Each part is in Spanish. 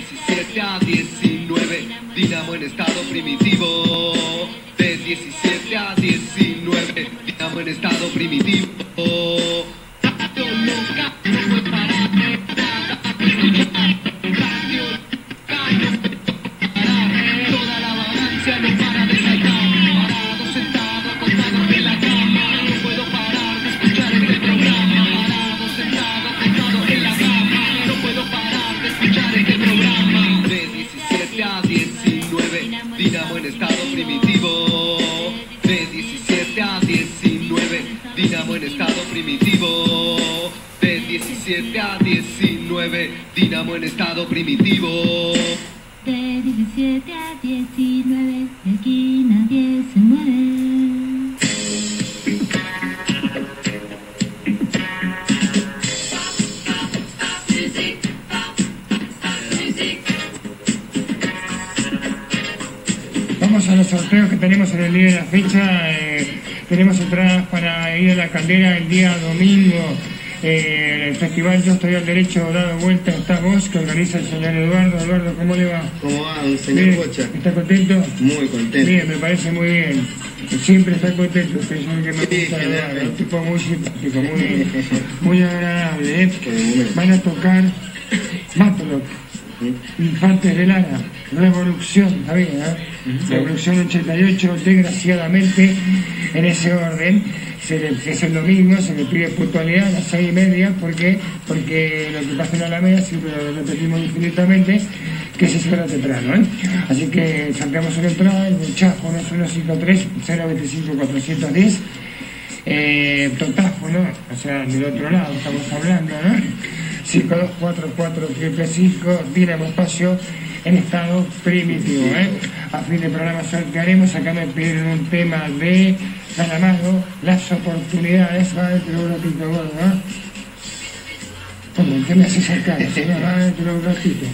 17 a 19, Dinamo en estado primitivo. De 17 a 19, Dinamo en estado primitivo. Radio local, no puede parar, radio local, no puede parar, toda la vagancia no para de saltar, parado, sentado, acostado en la cama, no puedo parar de escuchar este programa, parado, sentado, acostado en la cama, no puedo parar de escuchar este programa. De 17 a 19, Dinamo en estado primitivo. De 17 a 19, Dinamo en estado primitivo. De 17 a 19, Dinamo en estado primitivo. De 17 a 19, de aquí nadie se mueve. Vamos a los sorteos que tenemos en el día de la fecha. Tenemos entradas para ir a la Caldera el día domingo. El festival Yo Estoy al Derecho, dado vuelta esta voz que organiza el señor Eduardo. Eduardo, ¿cómo le va? ¿Cómo va, señor Bien, Bocha? ¿está contento? Muy contento. Bien, me parece muy bien. Siempre está contento, usted es el que me Sí, gusta, generalmente. un tipo muy simpático, muy agradable. Qué bueno. Van a tocar Matlock, Infantes de Lara, Revolución, ¿sabía? Revolución 88, desgraciadamente, en ese orden. Es el domingo, se le pide puntualidad a las 6:30, porque lo que pasa en la Alameda, siempre lo repetimos infinitamente, que se cierra temprano, ¿eh? Así que sacamos una entrada, el Chajo, no es 153-025-410, totáfono, o sea, del otro lado estamos hablando, ¿no? 5244-555, Dinamo Espacio en estado primitivo, ¿eh? A fin de programa sortearemos, acá me piden un tema de Calamaro, Las Oportunidades, va dentro de un ratito, gordo, ¿no? ¿Cómo? ¿Qué me haces sacar? Va dentro de un ratito.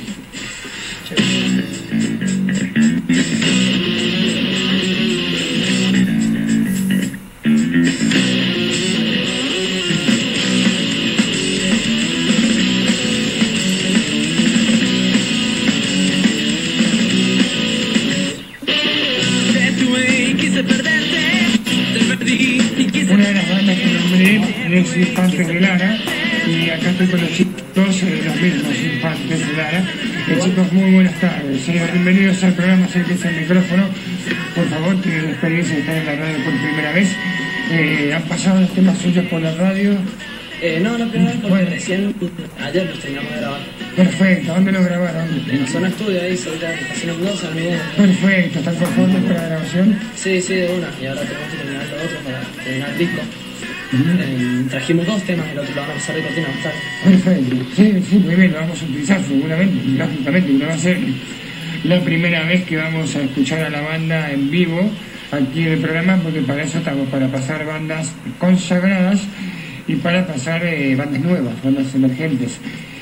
Una de las bandas que nombré es Infantes de Lara, y acá estoy con los chicos, los mismos Infantes de Lara. Chicos, muy buenas tardes. Bienvenidos al programa, acérquense al micrófono. Por favor, tienen la experiencia de estar en la radio por primera vez. ¿Han pasado los temas suyos por la radio? No, la primera vez porque Bueno. recién ayer los terminamos de grabar. Perfecto, ¿dónde lo grabaron? En la zona estudio ahí, cerca de Casino Mendoza, en Miguel. Perfecto, ¿están conformes para la grabación? Sí, de una. Y ahora tenemos que terminar lo otro para terminar el disco. Trajimos 2 temas, el otro lo van a pasar de cortina más tarde. Perfecto, sí, muy bien, lo vamos a utilizar seguramente, lógicamente, no va a ser la primera vez que vamos a escuchar a la banda en vivo aquí en el programa, porque para eso estamos, para pasar bandas consagradas y para pasar bandas nuevas, bandas emergentes.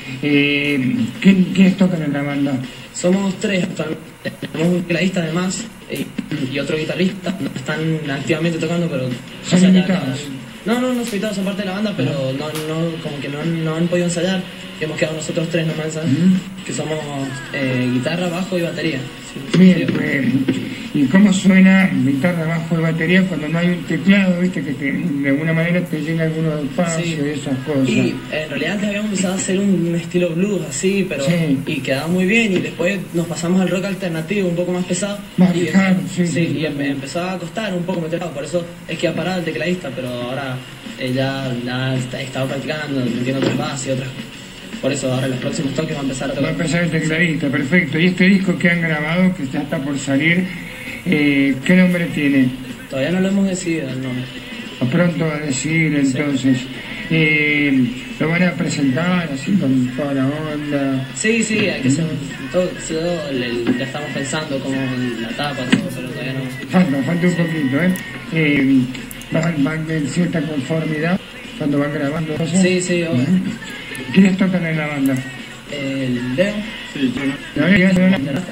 ¿Quiénes tocan en la banda? Somos 3 actualmente. Tenemos un tecladista además y otro guitarrista. No están activamente tocando, pero... ¿Son ensayar invitados? No, son invitados, son parte de la banda, pero como que no han podido ensayar. Hemos quedado nosotros 3 nomás, ¿sabes? Que somos guitarra, bajo y batería. Sí. Bien, pues, ¿y cómo suena guitarra, bajo y batería cuando no hay un teclado, viste, que de alguna manera te llega algunos espacios Sí. y esas cosas? Y en realidad antes habíamos empezado a hacer un estilo blues así, pero Sí. y quedaba muy bien, y después nos pasamos al rock alternativo un poco más pesado. Más y ligero, sí. y empezó a costar un poco meterlo, por eso es que ha parado el tecladista, pero ahora ya he estado practicando, metiendo otros bases y otras. Por eso ahora en los próximos toques va a empezar a Va a tocar. empezar el tecladista, perfecto. ¿Y este disco que han grabado, que ya está por salir, qué nombre tiene? Todavía no lo hemos decidido el nombre. Pronto va a decidir entonces. Lo van a presentar así con toda la onda. Sí, hay que hacer todo, ya estamos pensando como la tapa, todo, pero todavía no. Falta un poquito, ¿eh? Van en cierta conformidad cuando van grabando cosas. Sí, obvio. ¿Quiénes tocan en la banda? El Leo. La verdad que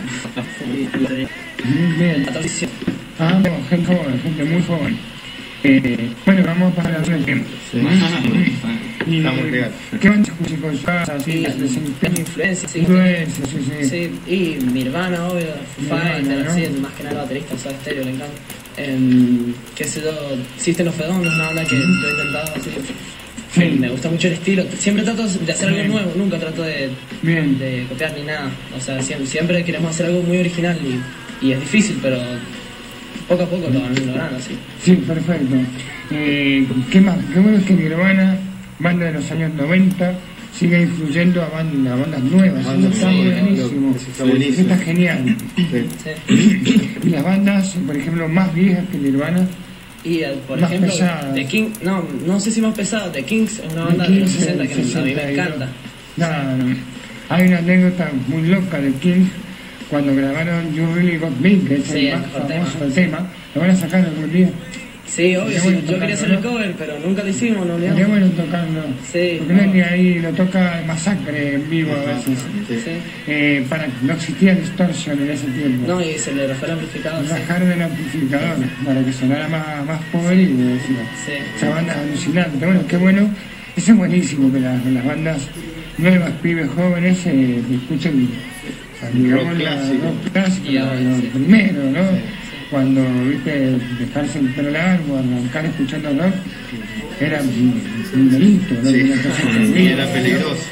bien. La transición. No, gente muy joven. Bueno, vamos a pasar al tiempo. Y, Está muy legal. ¿qué bandas escuchan con su casa? Sí, Sí, influencia, sí. influencia, sí, sí. Sí, y Nirvana, obvio, Foo Nirvana, Fighters, ¿no? así, más que nada el baterista, Soda Stereo, le encanta. Qué sé yo, System of a Down es una banda que yo he intentado, así. Sí. Me gusta mucho el estilo, siempre trato de hacer algo Bien. nuevo, nunca trato Bien. de copiar ni nada. O sea, siempre queremos hacer algo muy original y es difícil, pero poco a poco lo van logrando, así. Sí, perfecto. ¿Qué más? Qué bueno es que Nirvana, banda de los años 90, sigue influyendo a bandas nuevas. Eso Bandas está nuevas, buenísimo. eso está buenísimo. Eso está genial. Sí. Sí. Y las bandas, por ejemplo, más viejas que Nirvana, Y por Más ejemplo, pesada. The King, no sé si más pesado, The Kings es una banda The de los Kings, 60 que a mí 62. me encanta. No. Hay una anécdota muy loca de King cuando grabaron You Really Got Me, que es Sí, el más el mejor famoso tema. Lo van a sacar algún día. Sí, obvio, Sería sí, bueno yo quería hacer tocarlo, el cover, pero nunca lo hicimos, no Sería olvidamos. bueno tocarlo. Sí, Porque no es no. ni ahí, lo toca Masacre en vivo a veces. Sí. No existía distorsión en ese tiempo. No, y se le rajó el amplificador, sí. Rajar del amplificador para que sonara más pobre y decía. Sí. Esa banda alucinante. Bueno, qué bueno. Eso es buenísimo que las bandas nuevas, pibes jóvenes, escuchen, o sea, digamos, Rock clásico. rock clásico, Y ahora, lo sí. primero, ¿no? Cuando, viste, dejarse el pelo largo, arrancar escuchando rock, era un delito, ¿no? Sí. Una cosa Y terrible. era peligroso.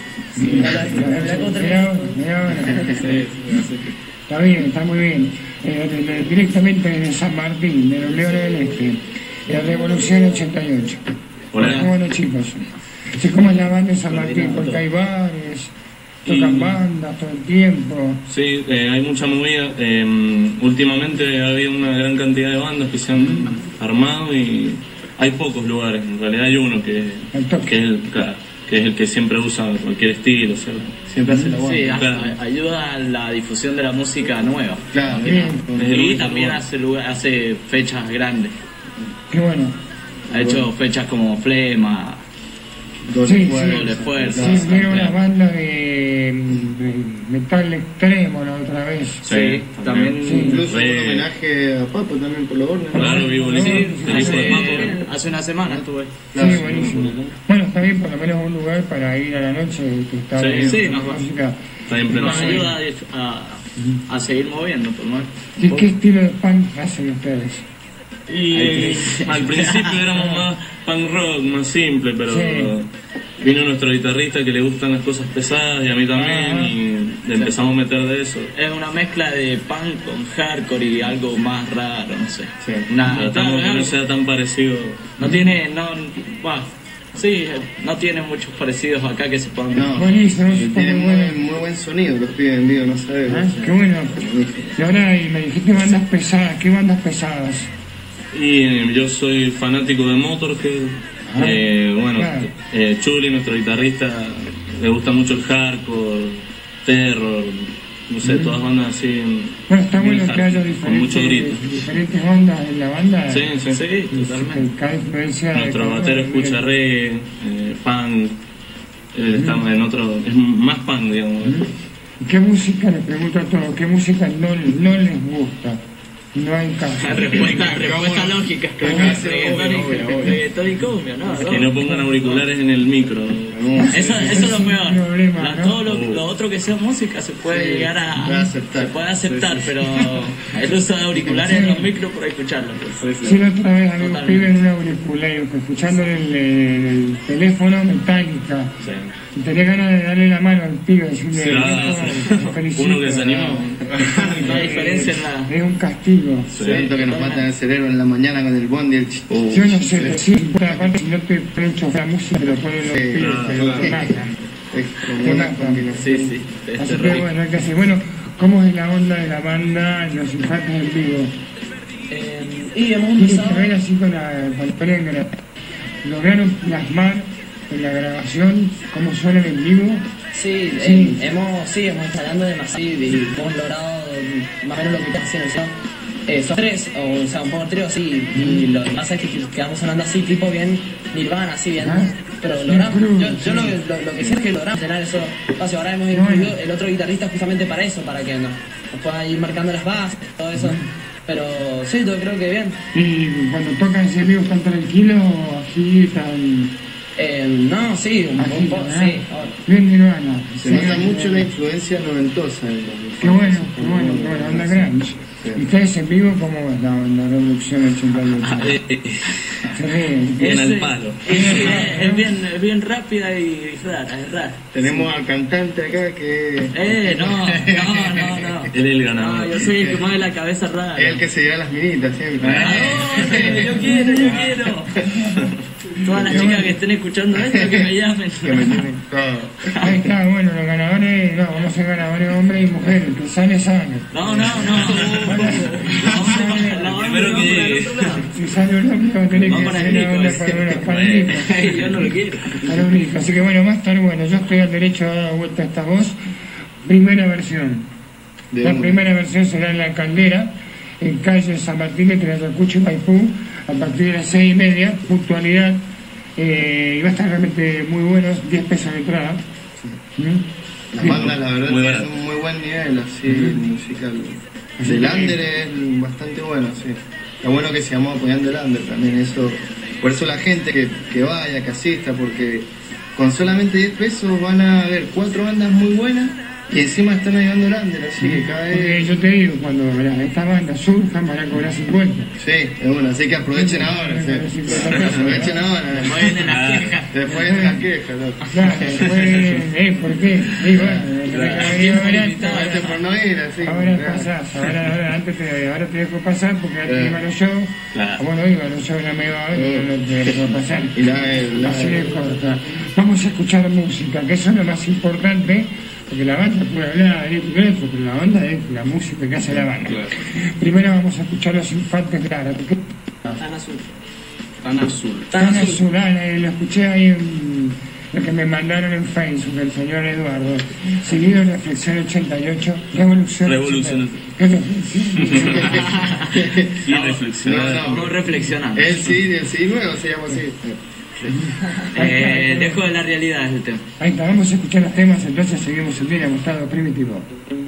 Mirá ahora. Está bien, está muy bien. Directamente desde San Martín, de los Leones del Este, la Revolución 88. Hola. Bueno, chicos, sí, ¿cómo es la banda de San Martín? Porque hay bares, tocan bandas todo el tiempo. Sí, hay mucha movida. Últimamente ha habido una gran cantidad de bandas que se han armado y hay pocos lugares. En realidad hay uno que El toque. es el que siempre usa cualquier estilo. O sea, Siempre hace la buena. Sí, Claro. ayuda a la difusión de la música nueva. Claro. Bien, es el Y único también lugar. hace fechas grandes. qué bueno. Ha hecho fechas como Flema. Sí, Doble Fuerza. Sí, vieron una banda de metal extremo la otra vez. Sí, también. Sí. Incluso un Re- homenaje a Papo también por los hornos. Claro, vivo el Sí, hijo de Papo. hace una semana estuve. Sí, buenísimo. Bueno, está bien, por lo menos un lugar para ir a la noche que está Sí, bien, sí, con nos va. música. Está en pleno Nos sueño. ayuda a seguir moviendo, por más. ¿Y qué estilo de punk hacen ustedes? Y al principio éramos más punk rock, más simple, pero Sí. vino nuestro guitarrista que le gustan las cosas pesadas y a mí también, Ajá. y le empezamos a meter de eso. Es una mezcla de punk con hardcore y algo más raro, no sé. Sí. Tratamos que no sea tan parecido. No tiene, sí, no tiene muchos parecidos acá que se pongan. No, Buenísimo, y está tienen muy bueno. muy buen sonido los pibes en vivo, no sabes. Ah, qué bueno. Y ahora me dijiste bandas pesadas. ¿Qué bandas pesadas? Y yo soy fanático de Motorhead. Ah, Bueno, claro. Chuli, nuestro guitarrista, le gusta mucho el hardcore, terror, no sé, todas bandas así. Bueno, está muy bueno que haya hardcore, con mucho grito. diferentes bandas en la banda. Sí, sí. Sí, totalmente. Cada influencia. Nuestro de- batero escucha reggae, punk, él está en otro, es más punk, digamos. ¿Y qué música, les pregunto a todos, qué música no les gusta? No hay caso. Respuesta lógica. Reggaetón y cumbia, ¿no? Que no pongan auriculares en el micro. Eso es lo peor. problema, ¿no? Todo lo otro que sea música se puede llegar a aceptar. se puede aceptar, pero el uso de auriculares en los micros por escucharlo. Pues. Sí, la otra vez había un Totalmente. pibe en un auricular, escuchando el teléfono Metallica. Sí. Y tenía ganas de darle la mano al pibe, decirle, Claro. "Viejo, te felicito". Uno que se animó. No hay diferencia en la. Es un castigo. Siento que nos matan el cerebro en la mañana con el bondi y el Yo no sé, pero sí, por aparte, si no te ponen la música, te lo ponen los Sí, pibes, claro, pero te claro. matan. Es como Te una matan. combinación. Sí, es Así que terrible. bueno, hay que hacer. Bueno, ¿cómo es la onda de la banda en los infantes en vivo? Y hemos Tiene empezado. que ver así con la película. ¿Lograron plasmar en la grabación cómo suenan en vivo? Sí, Sí. hemos estado hablando demasiado y hemos logrado más o menos lo que está haciendo. Son tres, o sea, un poco trío así, y lo que pasa es que quedamos hablando así, tipo bien Nirvana, así bien, Ah, pero bien logramos, crudo, yo sí. lo que sé es que logramos llenar eso espacio. Ahora hemos Bueno. incluido el otro guitarrista justamente para eso, para que nos pueda ir marcando las bases, todo eso, pero sí, yo creo que bien. Y cuando tocan ese vivo están tranquilos, así están... No, sí, un poco, sí. ahora. Bien Nirvana. Se nota mucho la influencia noventosa en la Qué bueno, onda grunge. ¿Y ustedes en vivo cómo es la Revolución 88? Se ríen. Bien al palo. Es bien rápida y rara, es rara. Tenemos al cantante acá que No. Él es el ganador. No, yo soy el que mueve la cabeza rara. es el que se lleva las minitas siempre. Yo quiero. Todas las chicas que estén escuchando esto, que me llamen. Que me tienen todo. Ahí está, bueno, los ganadores, no, vamos a ser ganadores hombres y mujeres, que sale. No. Primero que llegue. Si sale un hombre va a tener que Vamos ser al una onda Nico, para unos palmitos. Yo no lo quiero. Para un hijo. Así que bueno, va a estar bueno, yo estoy al derecho a dar vuelta a esta voz. Primera versión. De La uno. primera versión será en La Caldera, en calle San Martín, entre Ayacucho y Maipú, a partir de las 6:30, puntualidad. Y va a estar realmente muy bueno, 10 pesos de entrada. La banda, la verdad, Muy es barato. un muy buen nivel así musical. El under es bastante bueno, sí. Está bueno que sigamos apoyando el under también, eso. Por eso la gente que vaya, que asista, porque con solamente 10 pesos van a ver 4 bandas muy buenas y encima están ayudando el under, así que cada Porque vez... yo te digo, cuando estas bandas surjan van a cobrar 50. Sí, es bueno, así que aprovechen ahora, sí. Aprovechen ahora. Después vienen las quejas. Después vienen las quejas, loco. Claro, después, ¿por qué? Digo, Este por no ir, así. ahora claro. pasás, ahora te dejo pasar porque antes iba a los shows, Claro. bueno, iba a los shows no me iba a ver, no te dejo pasar. Y la Así de corta. Vamos a escuchar música, que eso es lo más importante, porque la banda puede hablar de esto y de otro, pero la banda es la música que hace la banda. Primero vamos a escuchar Los Infantes de Lara. Tan azul. Tan azul, lo escuché ahí en lo que me mandaron en Facebook, el señor Eduardo. Seguido Reflexión 88, Revolución. Revolución. 88. ¿Qué reflexión? Y reflexionar. No reflexionamos. El sí nuevo se llama así. Dejo de la realidad es el tema. Ahí está, vamos a escuchar los temas, entonces seguimos en Bien Amostado Primitivo.